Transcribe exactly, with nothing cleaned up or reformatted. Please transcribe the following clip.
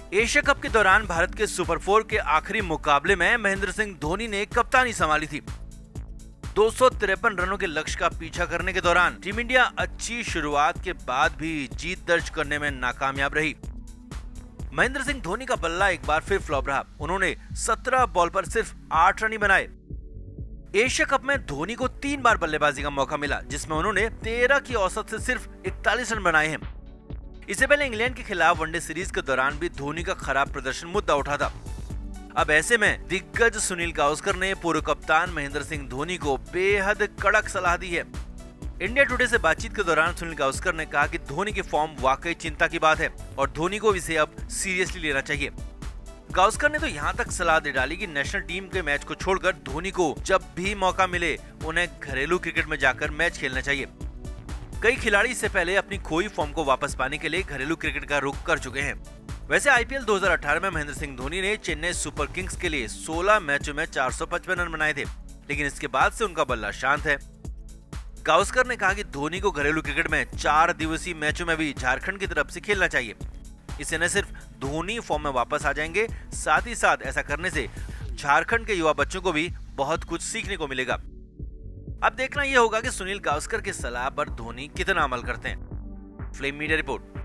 Asia cup के दौरान भारत के सुपर फोर के आखिरी मुकाबले में महेंद्र सिंह धोनी ने कप्तानी संभाली थी। दो सौ तिरपन रनों के लक्ष्य का पीछा करने के दौरान टीम इंडिया अच्छी शुरुआत के बाद भी जीत दर्ज करने में नाकामयाब रही। महेंद्र सिंह धोनी का बल्ला एक बार फिर फ्लॉप रहा। उन्होंने सत्रह बॉल पर सिर्फ आठ रन ही बनाए। एशिया कप में धोनी को तीन बार बल्लेबाजी का मौका मिला, जिसमें उन्होंने तेरह की औसत से सिर्फ इकतालीस रन बनाए हैं। इससे पहले इंग्लैंड के खिलाफ वनडे सीरीज के दौरान भी धोनी का खराब प्रदर्शन मुद्दा उठा था। अब ऐसे में दिग्गज सुनील गावस्कर ने पूर्व कप्तान महेंद्र सिंह धोनी को बेहद कड़क सलाह दी है। इंडिया टुडे से बातचीत के दौरान सुनील गावस्कर ने कहा कि धोनी की फॉर्म वाकई चिंता की बात है और धोनी को इसे अब सीरियसली लेना चाहिए। गावस्कर ने तो यहाँ तक सलाह दे डाली कि नेशनल टीम के मैच को छोड़कर धोनी को जब भी मौका मिले उन्हें घरेलू क्रिकेट में जाकर मैच खेलना चाहिए। कई खिलाड़ी इससे पहले अपनी खोई फॉर्म को वापस पाने के लिए घरेलू क्रिकेट का रुख कर चुके हैं। वैसे आईपीएल दो हज़ार अठारह में महेंद्र सिंह धोनी ने चेन्नई सुपर किंग्स के लिए सोलह मैचों में चार सौ पचपन रन बनाए थे, लेकिन इसके बाद से उनका बल्ला शांत है। गावस्कर ने कहा कि धोनी को घरेलू क्रिकेट में चार दिवसीय मैचों में भी झारखंड की तरफ से खेलना चाहिए। इससे न सिर्फ धोनी फॉर्म में वापस आ जाएंगे, साथ ही साथ ऐसा करने से झारखंड के युवा बच्चों को भी बहुत कुछ सीखने को मिलेगा। अब देखना यह होगा कि सुनील गावस्कर की सलाह पर धोनी कितना अमल करते हैं। Flame Media report.